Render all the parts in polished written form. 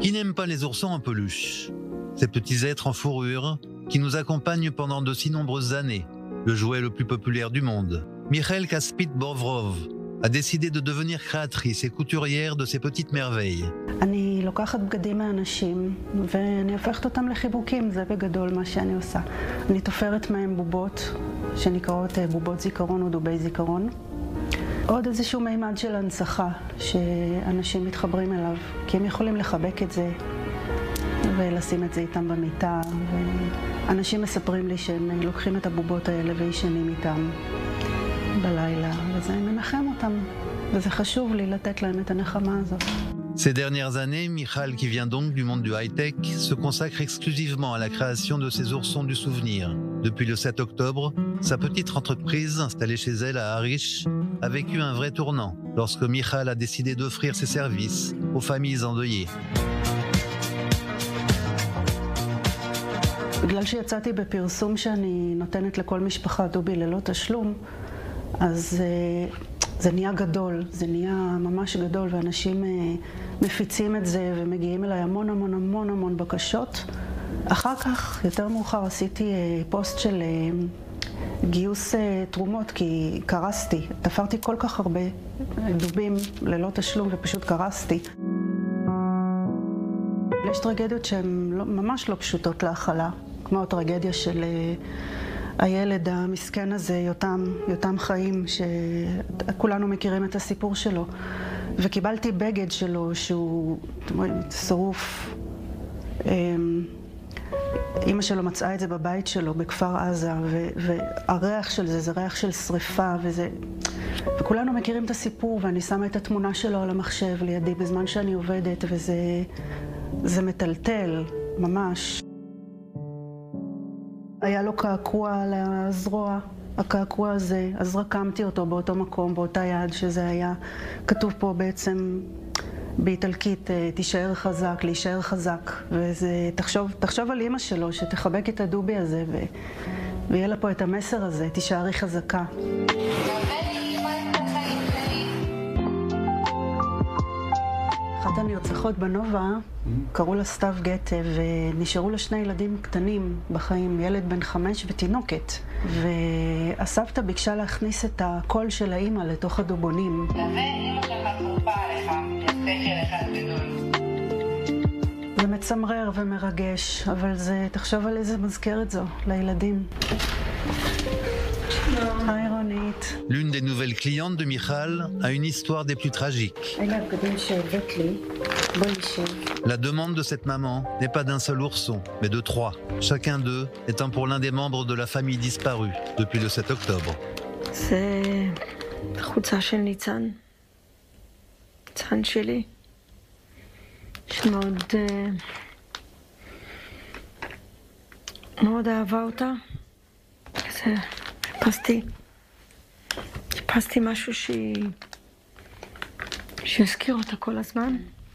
Qui n'aime pas les oursons en peluche? Ces petits êtres en fourrure qui nous accompagnent pendant de si nombreuses années, le jouet le plus populaire du monde. Michael Kaspit-Bovrov a décidé de devenir créatrice et couturière de ces petites merveilles. אני לוקחת בגדים מאנשים ואני הופכת אותם לחיבוקים, זה בגדול מה שאני עושה. אני תופרת מהם בובות שנקראות בובות זיכרון או דובי זיכרון. עוד איזשהו מימד של הנצחה שאנשים מתחברים אליו, כי הם יכולים לחבק את זה ולשים את זה איתם במיטה. ואנשים מספרים לי שהם לוקחים את הבובות האלה וישנים איתם בלילה, וזה מנחם אותם, וזה חשוב לי לתת להם את הנחמה הזאת. Ces dernières années, Michal, qui vient donc du monde du high-tech, se consacre exclusivement à la création de ces oursons du souvenir. Depuis le 7 octobre, sa petite entreprise, installée chez elle à Harish, a vécu un vrai tournant lorsque Michal a décidé d'offrir ses services aux familles endeuillées. בגלל שיצאתי בפרסום שאני נותנת לכל משפחה דובי ללא תשלום, אז זה נהיה גדול, זה נהיה ממש גדול, ואנשים מפיצים את זה ומגיעים אליי המון המון המון המון בקשות. אחר כך, יותר מאוחר, עשיתי פוסט של גיוס תרומות, כי קרסתי. תפרתי כל כך הרבה דובים ללא תשלום ופשוט קרסתי. יש טרגדיות שהן ממש לא פשוטות להכלה, כמו הטרגדיה של הילד המסכן הזה, יותם חיים, שכולנו מכירים את הסיפור שלו. וקיבלתי בגד שלו שהוא שרוף. אמא שלו מצאה את זה בבית שלו, בכפר עזה, והריח של זה ריח של שריפה, וכולנו מכירים את הסיפור, ואני שמה את התמונה שלו על המחשב לידי בזמן שאני עובדת, וזה מטלטל, ממש. היה לו קעקוע על הזרוע, הקעקוע הזה, אז רקמתי אותו באותו מקום, באותה יד שזה היה. כתוב פה בעצם באיטלקית, תישאר חזק, להישאר חזק. וזה, תחשוב על אמא שלו, שתחבק את הדובי הזה, ויהיה לה פה את המסר הזה, תישארי חזקה. אחת הנרצחות בנובה, קראו לה סתיו גתה, ונשארו לה שני ילדים קטנים בחיים, ילד בן 5 ותינוקת. והסבתא ביקשה להכניס את הקול של האמא לתוך הדובונים. אמא שלך צרופה עליך, שכל אחד גדול. זה מצמרר ומרגש, אבל תחשוב על איזה מזכרת זו לילדים. היי רונית. L'une des nouvelles clientes de Michal a une histoire des plus tragiques. אלה הבגדים שהבאת לי, בואי נשב. La demande de cette maman n'est pas d'un seul ourson, mais de 3, chacun d'eux étant pour l'un des membres de la famille disparue depuis le 7 octobre. זה חולצה של ניצן. ניצן שלי. שמאוד מאוד אהבה אותה. זה חיפשתי משהו שיזכיר אותה כל הזמן.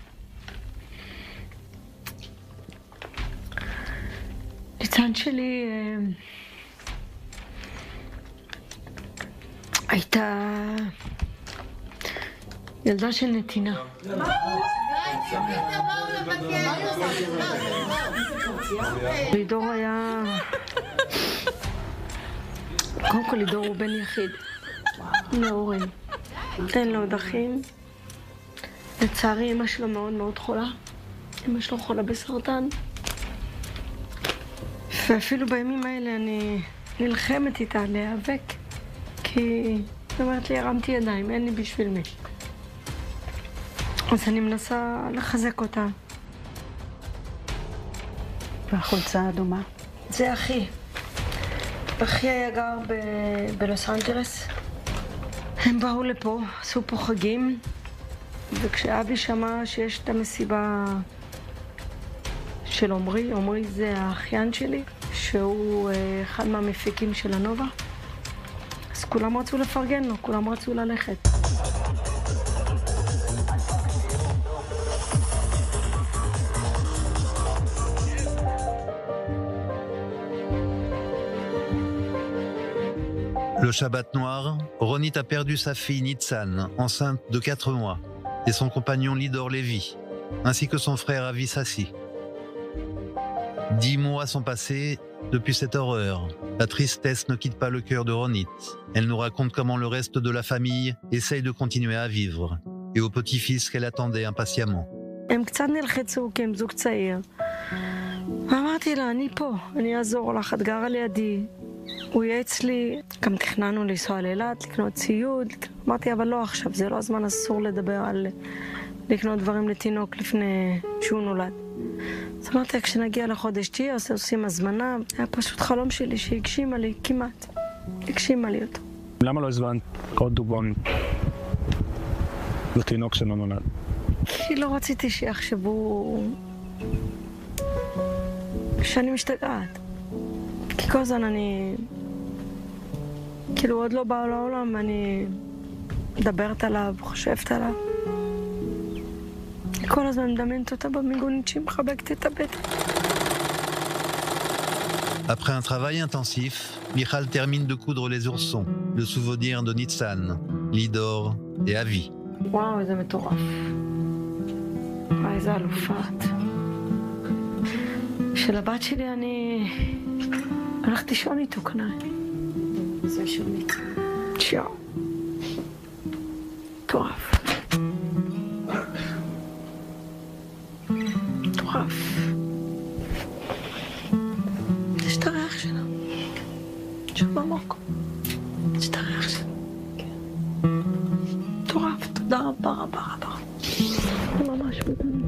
ניצן שלי הייתה ילדה של נתינה. לידור היה... קודם כל לידור הוא בן יחיד. נאורי. אין לו עוד אחים. לצערי אמא שלו מאוד מאוד חולה. אמא שלו חולה בסרטן. ואפילו בימים האלה אני נלחמת איתה להיאבק. כי היא אומרת לי, הרמתי ידיים, אין לי בשביל מי. אז אני מנסה לחזק אותה. והחולצה האדומה? זה אחי. אחי היה גר בלוס אנג'לס. הם באו לפה, עשו פה חגים, וכשאבי שמע שיש את המסיבה של עומרי, עומרי זה האחיין שלי, שהוא אחד מהמפיקים של הנובה, אז כולם רצו לפרגן לו, כולם רצו ללכת. Le Shabbat noir, Ronit a perdu sa fille Nitzan, enceinte de 4 mois, et son compagnon Lidor Lévy, ainsi que son frère Avi Sassi. 10 mois sont passés depuis cette horreur. La tristesse ne quitte pas le cœur de Ronit. Elle nous raconte comment le reste de la famille essaye de continuer à vivre, et au petit-fils qu'elle attendait impatiemment. הם קצת נלחצו כי הם זוג צעיר. ואמרתי לה, אני פה, אני אעזור לך, את גרה לידי. הוא יהיה אצלי, גם תכננו לנסוע לאילת, לקנות ציוד. אמרתי, אבל לא עכשיו, זה לא הזמן, אסור לדבר על לקנות דברים לתינוק לפני שהוא נולד. אז אמרתי, כשנגיע לחודש תהיה, עושים הזמנה. היה פשוט חלום שלי שהגשימה לי כמעט. הגשימה לי אותו. למה לא הזמנת עוד דוגון לתינוק שלא נולד? כי לא רציתי שיחשבו שאני משתגעת. כי כל הזמן אני... כאילו עוד לא בא לעולם, אני מדברת עליו, חושבת עליו. כל הזמן מדמיינת אותה במיגונית שהיא מחבקת את הבטן. Après un travail intensif, Michal termine de coudre les oursons, le souvenir de Nitsan, Lidor et Avi. וואו, איזה מטורף. וואי, איזה אלופת. של הבת שלי אני הלכתי לישון איתו כנראה. זה שונית. שיו. מטורף. מטורף. יש את הריח שלה. שוב במוקו. יש את הריח שלה. מטורף. תודה רבה רבה רבה. ממש מטורף.